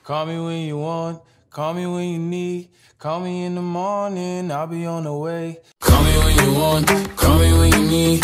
Call me when you want, call me when you need. Call me in the morning, I'll be on the way. Call me when you want, call me when you need.